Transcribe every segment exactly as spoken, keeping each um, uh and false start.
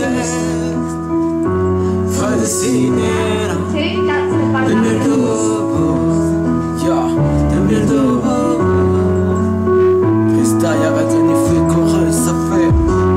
Fue destinera de mille de Ya, de mille de Freestyle avec un effet chorale, ça fait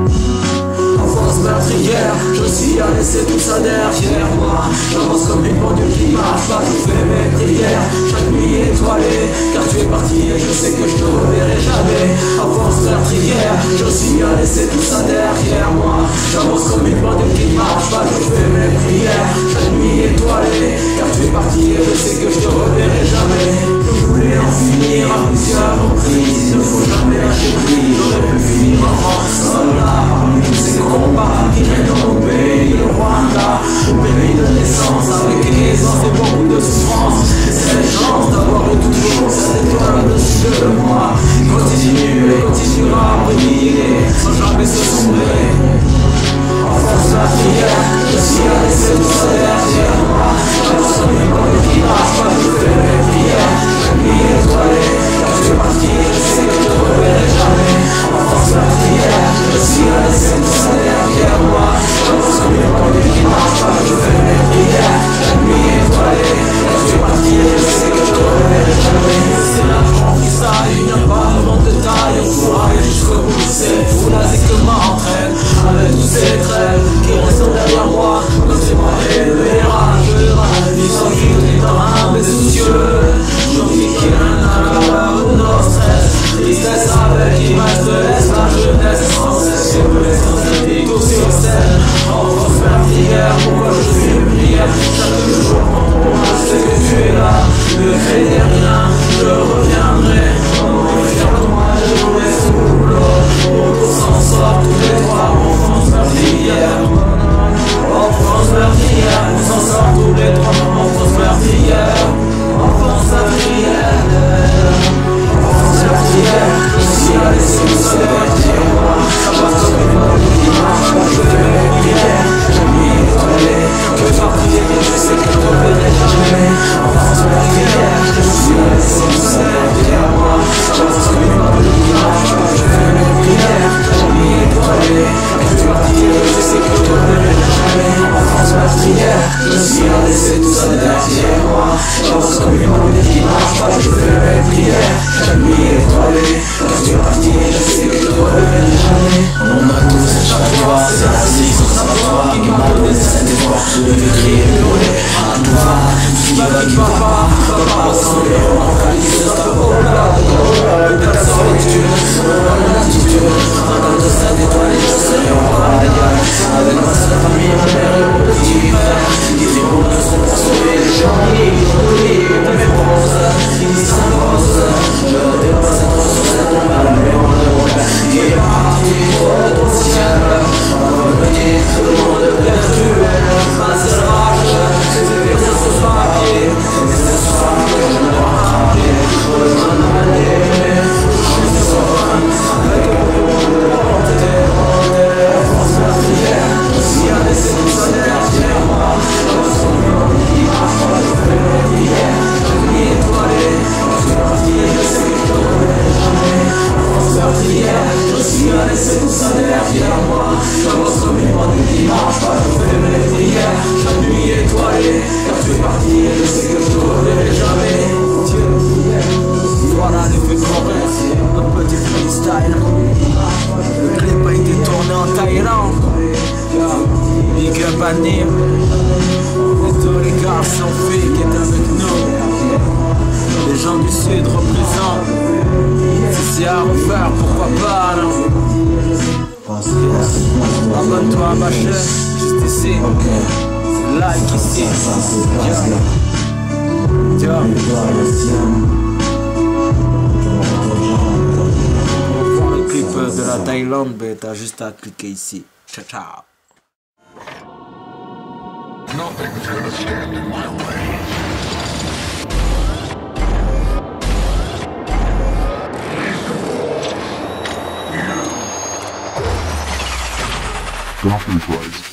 enfance meurtrière, je suis à laisser tout ça derrière moi. J'avance comme une pendule qui marche pas, je fais mes prières chaque nuit étoilée, car tu es parti et je sais que je te reverrai jamais. Enfance meurtrière, je suis à laisser tout ça derrière moi. J'avance comme une pendule qui marche pas, je fais mes prières chaque nuit étoilée, car tu es parti et je sais que je te reverrai jamais. Je voulais en finir à plusieurs reprises, il ne faut jamais lâcher prise. J'aurais pu finir en France, soldat parmi tous ces combats qui règnent dans mon pays, le Rwanda, mon pays de naissance, avec aisance et beaucoup de souffrance. Et c'est la chance d'avoir eu toujours cette étoile au-dessus de moi. Il continue et continuera à briller sans jamais se sombrer. En force la prière, je suis à laisser tout ça derrière moi. J'avance comme une bande qui marche pas, je fais mes prières chaque nuit étoilée, car tu es parti et je sais que je te reverrai jamais. En force la prière, je suis à laisser tout ça derrière moi. J'avance comme une bande qui marche pas, je fais mes prières chaque nuit étoilée, car tu es parti et je sais que je te reverrai jamais. C'est l'argent qui s'aille, il n'y a pas de manque de taille, on pourra aller jusqu'au bout, c'est fou la zik que m'entraîne, avec tous ces traits qui restent derrière moi, comme c'est moi et le mirage de la vie sans guide dans un baiser soucieux. J'en vis qu'il y a un à ou nos stress, tristesse avec image de l'Est, la jeunesse sans cesse, et me laisse dans cette vie tout sur scène. En force meurtrière, pourquoi je suis une prière chaque jour quand on moi, je sais que tu es là, ne fais rien, je reviendrai. Maman est fière de moi, je vous mets sous l'eau, pour qu'on s'en sort tous les trois. Enfance meurtrière, enfance meurtrière, on s'en sort tous les trois. Enfance meurtrière, enfance meurtrière, enfance meurtrière, je suis à laisser tout ça derrière moi. Ça passe comme une bande qui marche pas, je fais mes prières chaque nuit étoilée, que partir et je sais que je te reverrai jamais. Enfance meurtrière, je suis à laisser tout ça derrière moi. Ça passe comme une bande qui marche pas, je fais mes prières chaque nuit étoilée, que tu partir et je sais que je te reverrai jamais. Enfance meurtrière, je suis à laisser tout ça derrière moi. J'avance comme une bande qui marche pas, je fais mes prières chaque nuit étoilée, car tu es parti et je sais que je te reverrai jamais. On a tous chaque fois, c'est la six sur sa voix qui m'a donné cet espoir. Je devais crier et pleurer à toi, tout ce qui va qui va pas, va pas ressembler au mental qui se stoppe au là. De la solitude, dans la latitude, un dans de cette étoile et je serai en paradis. Avec ma seule famille, ma mère et mon petit frère, qui diront que sont pour sauver les gens qui oublient de mes bronzes, qui s'imposent. Je dépasse cette ressource, on m'a allumé mon père, qui est parti pour le ciel. On va me dire le monde virtuel, ma seule rage, c'est de dire ce soir à pied, et c'est ce soir que je me rattraper, pour le monde aller, je suis serein, avec le monde de la bonté, enfance meurtrière, je suis à laisser tout ça derrière moi. J'avance comme une bande qui marche pas, je fais mes prières chaque nuit étoilée, quand je suis parti et je sais que je te reverrai jamais. Enfance meurtrière, je suis à laisser tout ça derrière moi. J'avance comme une bande qui marche pas, je fais mes prières chaque nuit étoilée, car tu es parti et je sais que je te reverrai jamais. Voilà l'effet chorale, un petit freestyle. Le clip a été tourné en Thaïlande. Big up à Nîmes, et tous les garçons filles qui est avec nous. Les gens du sud représentent. Si c'est à refaire, pourquoi pas, non? Abonne-toi à ma chaîne, juste ici. Like ici. Tiens. Pour le clip de la Thaïlande, ben, t'as juste à cliquer ici. Ciao, ciao. Nothing's gonna stand in my way. Coffee price.